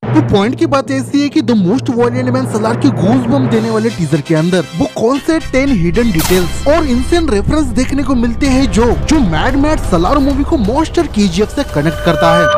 तो पॉइंट की बात ऐसी है कि the most violent man Salaar के गूज बम्प देने वाले टीजर के अंदर वो कौन से 10 हिडन डिटेल्स और इनसेन रेफरेंस देखने को मिलते हैं जो मैड सलार मूवी को मॉन्स्टर केजीएफ से कनेक्ट करता है।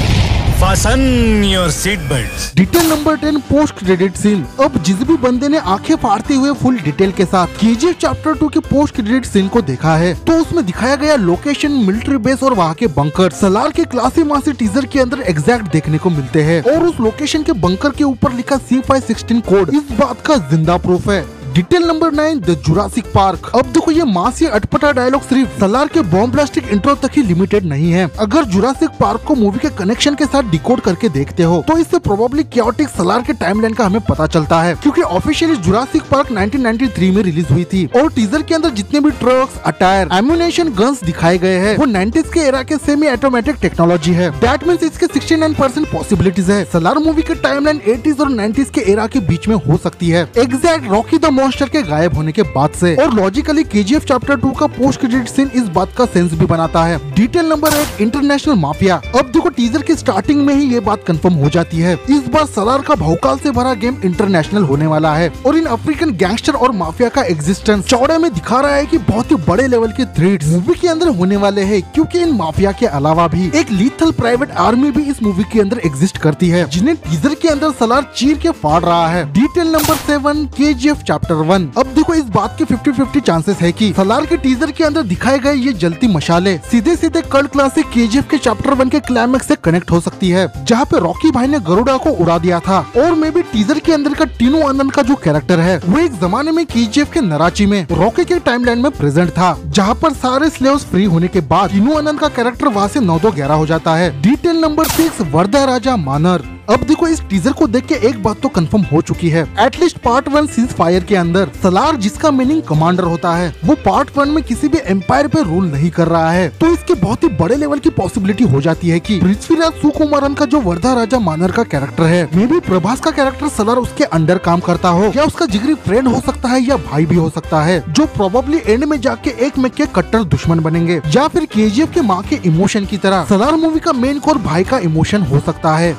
Fasten your seat belts. Detail number 10 post credit scene. अब जिस भी बंदे ने आंखें फाड़ते हुए फुल डिटेल के साथ केजीएफ चैप्टर 2 के पोस्ट क्रेडिट सीन को देखा है तो उसमें दिखाया गया लोकेशन, मिलिट्री बेस और वहाँ के बंकर सलार के क्लासी मासी टीजर के अंदर एग्जैक्ट देखने को मिलते हैं और उस लोकेशन के बंकर के ऊपर लिखा C516 कोड इस बात का जिंदा प्रूफ है। Detail number 9 the Jurassic Park. अब देखो ये मास ये अटपटा डायलॉग सिर्फ सलार के बॉम्ब ब्लास्टिक इंट्रो तक ही लिमिटेड नहीं है। अगर जुरासिक पार्क को मूवी के कनेक्शन के साथ डिकोड करके देखते हो तो इससे प्रोबेबली क्योटिक सलार के टाइमलाइन का हमें पता चलता है, क्योंकि ऑफिशियली जुरासिक पार्क 1993 में रिलीज हुई थी और टीजर के अंदर जितने भी ट्रक्स, अटायर, एम्यूनेशन, गन्स दिखाए गए हैं वो 90s के एरा के सेमी ऑटोमेटिक टेक्नोलॉजी है। दैट मींस इसके 69% पॉसिबिलिटीज है। सलार मूवी के टाइमलाइन 80s और 90s के एरा के बीच में हो सकती है, एग्जैक्ट रॉकी द मॉन्स्टर के गायब होने के बाद से। और लॉजिकली केजीएफ चैप्टर 2 का पोस्ट क्रेडिट सीन इस बात का सेंस भी बनाता है। Detail number 8 international mafia. अब देखो टीजर की स्टार्टिंग में ही ये बात कंफर्म हो जाती है, इस बार सलार का भौकाल से भरा गेम इंटरनेशनल होने वाला है और इन अफ्रीकन गैंगस्टर और माफिया का एग्जिस्टेंस चौड़े में दिखा रहा है कि बहुत ही बड़े लेवल के थ्रेट्स मूवी के अंदर होने वाले हैं, क्योंकि इन माफिया के अलावा भी एक लीथल प्राइवेट आर्मी भी इस मूवी के अंदर एग्जिस्ट करती है, जिन्हें टीजर के अंदर सलार चीर के फाड़ रहा है। Detail number 7 KGF chapter 1। अब देखो इस बात के 50-50 चांसेस है कि सलार के टीजर के अंदर दिखाए गए ये जलती मशाले सीधे सीधे कल्ट क्लासिक केजीएफ के चैप्टर 1 के क्लाइमेक्स से कनेक्ट हो सकती है, जहाँ पे रॉकी भाई ने गरुड़ा को उड़ा दिया था। और मे भी टीजर के अंदर का टीनू आनंद का जो कैरेक्टर है वो एक जमाने में केजीएफ के नराची में रॉकी के टाइमलाइन में प्रेजेंट था, जहाँ पर सारे स्लेव्स फ्री होने के बाद टीनू आनंद का कैरेक्टर वहाँ से 9-2-11 हो जाता है। Detail number 6 Vardha Raja Mannar. अब देखो इस टीजर को देख के एक बात तो कंफर्म हो चुकी है, एटलीस्ट पार्ट 1 सीज फायर के अंदर सलार जिसका मीनिंग कमांडर होता है वो पार्ट 1 में किसी भी एम्पायर पे रूल नहीं कर रहा है, तो इसके बहुत ही बड़े लेवल की पॉसिबिलिटी हो जाती है कि पृथ्वीराज सुकुमारन का जो वर्धा राजा मानर का कैरेक्टर है मे बी प्रभास का कैरेक्टर सलार उसके अंडर काम करता हो, या उसका जिगरी फ्रेंड हो सकता है या भाई भी हो सकता है, जो प्रोबेबली एंड में जाके एक में के कट्टर दुश्मन बनेंगे, या फिर केजीएफ के माँ के इमोशन की तरह सलार मूवी का मेन कोर भाई का इमोशन हो सकता है।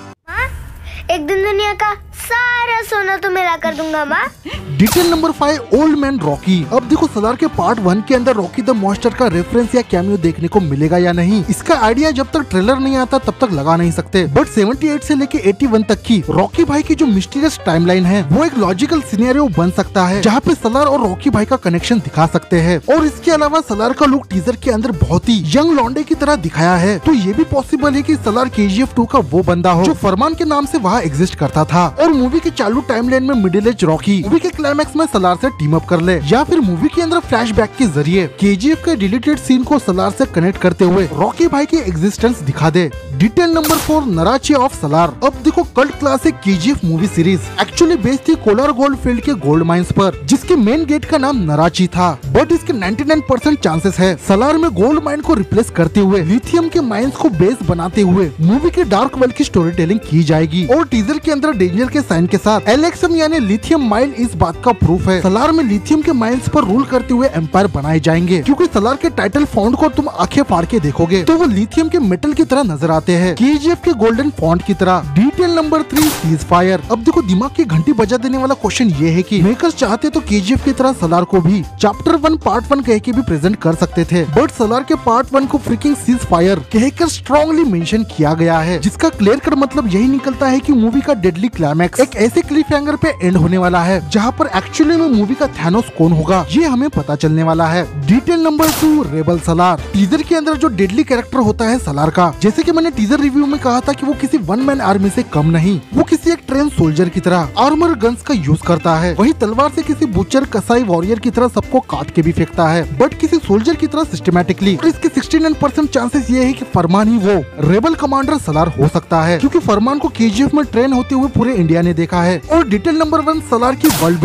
एक दिन दुनिया का सारा सोना तो मेरा कर दूंगा माँ। Detail number 5 old man Rocky. अब देखो सलार के पार्ट 1 के अंदर रॉकी द मॉन्स्टर का रेफरेंस या कैमियो देखने को मिलेगा या नहीं, इसका आइडिया जब तक ट्रेलर नहीं आता तब तक लगा नहीं सकते, बट 78 से लेके 81 तक की रॉकी भाई की जो मिस्टीरियस टाइमलाइन है वो एक लॉजिकल सिनेरियो बन सकता है, जहाँ पे सलार और रॉकी भाई का कनेक्शन दिखा सकते हैं। और इसके अलावा सलार का लुक टीजर के अंदर बहुत ही यंग लॉन्डे की तरह दिखाया है, तो ये भी पॉसिबल है कि सलार केजीएफ 2 का वो बंदा हो जो फरमान के नाम से वहाँ एग्जिस्ट करता था और मूवी के चालू टाइमलाइन में मिडिल एज रॉकी मूवी के क्लाइमेक्स में सलार से टीम अप कर ले, या फिर मूवी के अंदर फ्लैशबैक के जरिए केजीएफ के डिलीटेड सीन को सलार से कनेक्ट करते हुए रॉकी भाई की एग्जिस्टेंस दिखा दे। Detail number 4 Narachi of Salaar. अब देखो cult classic KGF movie series actually based थी कोलार गोल्ड फील्ड के गोल्ड माइंस पर, जिसके मेन गेट का नाम नराची था, बट इसके 99% चांसेस है सलार में गोल्ड माइन को रिप्लेस करते हुए लिथियम के माइंस को बेस बनाते हुए मूवी के डार्क वर्ल्ड की स्टोरी टेलिंग की जाएगी। और टीजर के अंदर डेंजर के साइन के साथ एलेक्सम यानी लिथियम माइल इस बात का प्रूफ है सलार में लिथियम के माइंस पर रूल करते हुए एम्पायर बनाए जाएंगे, क्योंकि सलार के टाइटल फॉन्ट को तुम आंखें फाड़ के देखोगे तो वो लिथियम के मेटल की तरह नजर आते हैं, केजीएफ के गोल्डन फॉन्ट की तरह। Detail number 3 cease fire. अब देखो दिमाग की घंटी बजा देने वाला क्वेश्चन ये है कि मेकर्स चाहते तो केजीएफ की तरह सलार को भी चैप्टर 1 पार्ट 1 कह के भी प्रेजेंट कर सकते थे, बट सलार के पार्ट 1 को फ्रीकिंग सीज फायर कहकर स्ट्रॉन्गली मेंशन किया गया है, जिसका क्लियर कट मतलब यही निकलता है कि मूवी का डेडली क्लाइमैक्स एक ऐसे क्लिफ हैंगर पे एंड होने वाला है जहाँ पर एक्चुअली में मूवी का थैनोस कौन होगा ये हमें पता चलने वाला है। Detail number 2 rebel Salaar. Teaser के अंदर जो डेडली कैरेक्टर होता है सलार का, जैसे कि मैंने टीजर रिव्यू में कहा था कि वो किसी वन मैन आर्मी से कम नहीं, वो किसी एक ट्रेन सोल्जर की तरह आर्मर गन्स का यूज करता है, वही तलवार से किसी बुचर कसाई वॉरियर की तरह सबको काट के भी फेंकता है, बट किसी सोल्जर की तरह सिस्टमैटिकली। और इसके 69% चांसेस ये है कि फरमान ही वो रेबल कमांडर सलार हो सकता है, क्योंकि फरमान को केजीएफ में ट्रेन होते हुए पूरे इंडिया ने देखा है। और डिटेल नंबर 1 सलार की वर्ल्ड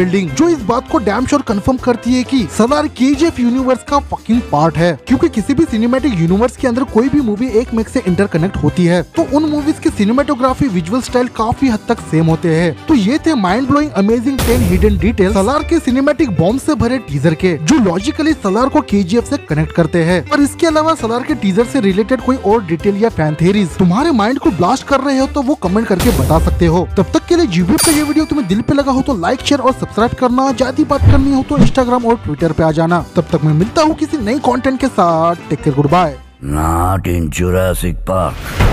बिल्डिंग, जो इस बात को डैम श्योर कंफर्म करती है कि सलार केजीएफ यूनिवर्स का फकिंग पार्ट है। क्योंकि किसी भी सिनेमैटिक यूनिवर्स के अंदर कोई भी मूवी एक में से इंटरकनेक्ट होती है तो उन मूवीज की सिनेमेटोग्राफी, विजुअल स्टाइल काफी हद तक सेम होते हैं। तो ये थे mind blowing amazing 10 hidden details Salaar के सिनेमैटिक बॉम्ब से भरे टीजर के, जो लॉजिकली सलार को केजीएफ से कनेक्ट करते हैं। और इसके अलावा सलार के टीजर से रिलेटेड कोई और डिटेल या फैन थ्योरीज तुम्हारे माइंड को ब्लास्ट कर रहे हो तो वो कमेंट करके बता सकते हो। तब तक के लिए जीवी का ये वीडियो तुम्हें दिल पे लगा हो तो लाइक, शेयर और सब्सक्राइब करना। ज्यादा बात करनी हो तो इंस्टाग्राम और ट्विटर पे आ जाना। तब तक मैं मिलता हूँ किसी नई कंटेंट के साथ। Take care, good bye. Not in Jurassic Park.